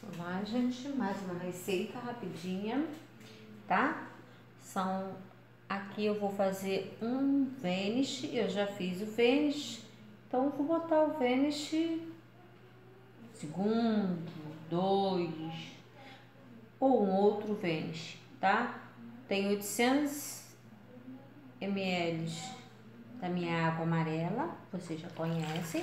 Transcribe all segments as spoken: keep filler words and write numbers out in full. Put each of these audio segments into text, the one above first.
Vamos lá, gente, mais uma receita rapidinha, tá? São, aqui eu vou fazer um vanish, eu já fiz o vanish, então eu vou botar o vanish segundo, dois, ou um outro vanish, tá? Tem oitocentos mililitros da minha água amarela, vocês já conhecem.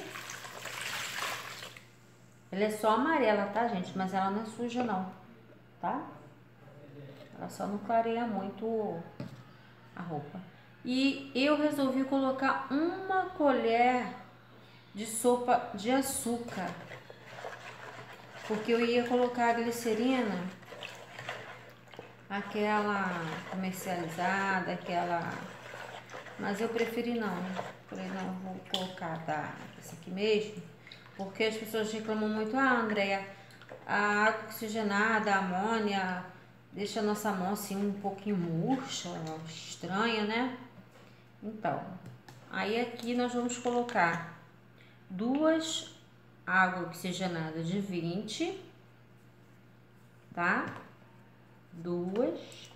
Ela é só amarela, tá, gente? Mas ela não é suja, não, tá? Ela só não clareia muito a roupa. E eu resolvi colocar uma colher de sopa de açúcar, porque eu ia colocar a glicerina, aquela comercializada, aquela... Mas eu preferi não. Falei, não, vou colocar da, essa aqui mesmo. Porque as pessoas reclamam muito, ah, Andréia, a água oxigenada, a amônia, deixa a nossa mão assim um pouquinho murcha, estranha, né? Então, aí aqui nós vamos colocar duas água oxigenada de vinte, tá? Duas.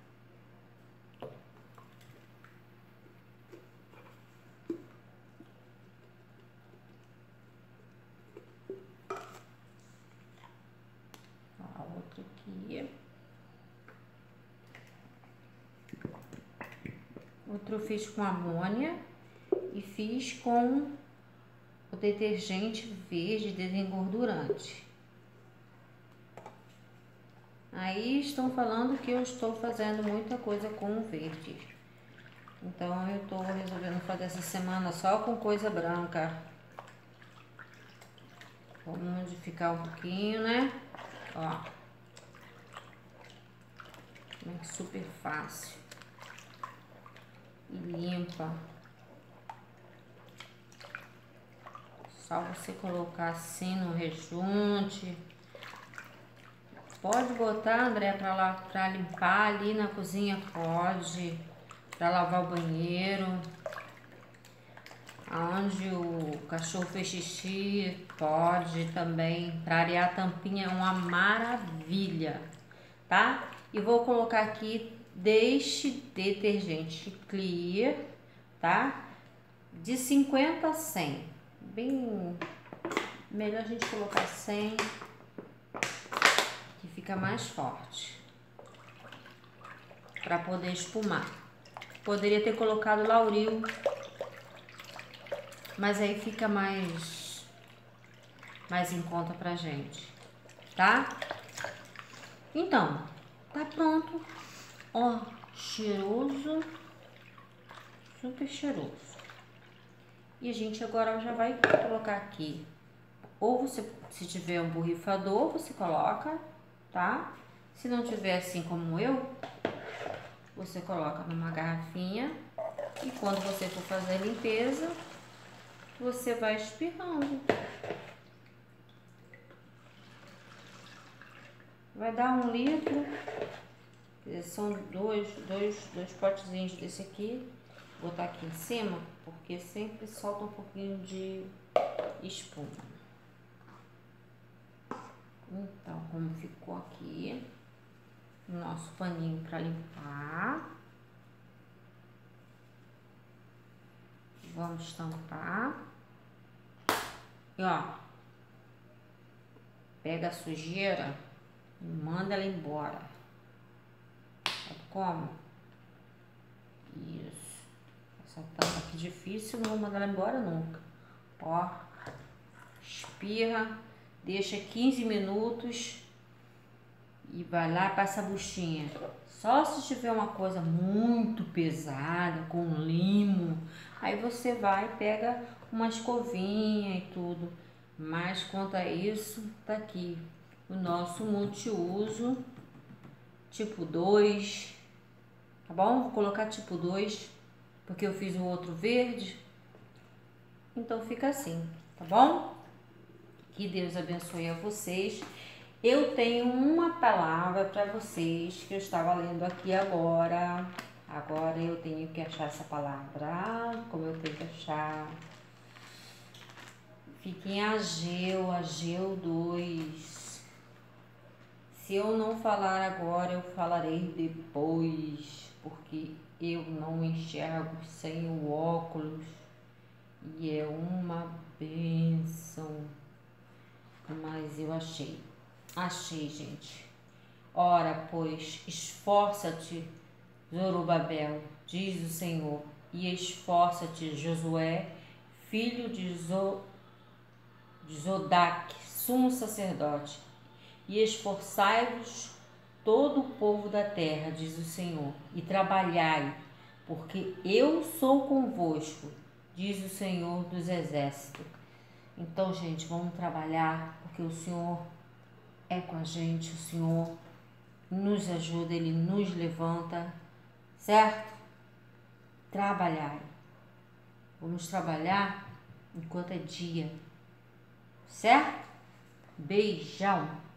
Outro eu fiz com amônia e fiz com o detergente verde desengordurante. Aí estão falando que eu estou fazendo muita coisa com o verde. Então eu estou resolvendo fazer essa semana só com coisa branca. Vamos modificar um pouquinho, né? Ó. É super fácil. E limpa. Só você colocar assim no rejunte. Pode botar, André, pra, lá, pra limpar ali na cozinha, pode. Pra lavar o banheiro. Aonde o cachorro fez xixi, pode também. Pra arear a tampinha é uma maravilha, tá? E vou colocar aqui, deixe detergente clear, tá? De cinquenta a cem. Bem, melhor a gente colocar cem, que fica mais forte, para poder espumar. Poderia ter colocado Lauril, mas aí fica mais mais em conta pra gente, tá? Então, tá pronto. Ó, cheiroso, super cheiroso. E a gente agora já vai colocar aqui, ou você, se tiver um borrifador, você coloca, tá? Se não tiver assim como eu, você coloca numa garrafinha e quando você for fazer a limpeza, você vai espirrando. Vai dar um litro, são dois, dois, dois potezinhos desse aqui. Vou botar aqui em cima, porque sempre solta um pouquinho de espuma. Então, como ficou aqui, o nosso paninho para limpar. Vamos tampar. E ó, pega a sujeira e manda ela embora. Sabe como? Isso. Essa tampa aqui difícil, não vou mandar ela embora nunca. Ó, espirra, deixa quinze minutos e vai lá, passa a buchinha. Só se tiver uma coisa muito pesada, com limo, aí você vai, pega uma escovinha e tudo. Mas quanto a isso, tá aqui o nosso multiuso tipo dois, tá bom? Vou colocar tipo dois, porque eu fiz o outro verde. Então fica assim, tá bom? Que Deus abençoe a vocês. Eu tenho uma palavra para vocês que eu estava lendo aqui agora. Agora eu tenho que achar essa palavra. Como eu tenho que achar? Fica em Ageu, Ageu dois. Se eu não falar agora, eu falarei depois, porque eu não enxergo sem o óculos e é uma bênção. Mas eu achei, achei, gente. Ora, pois, esforça-te, Zorobabel, diz o Senhor, e esforça-te, Josué, filho de, Zo, de Zodac, sumo sacerdote, e esforçai-vos todo o povo da terra, diz o Senhor, e trabalhai, porque eu sou convosco, diz o Senhor dos exércitos. Então, gente, vamos trabalhar, porque o Senhor é com a gente, o Senhor nos ajuda, Ele nos levanta, certo? Trabalhar. Vamos trabalhar enquanto é dia, certo? Beijão!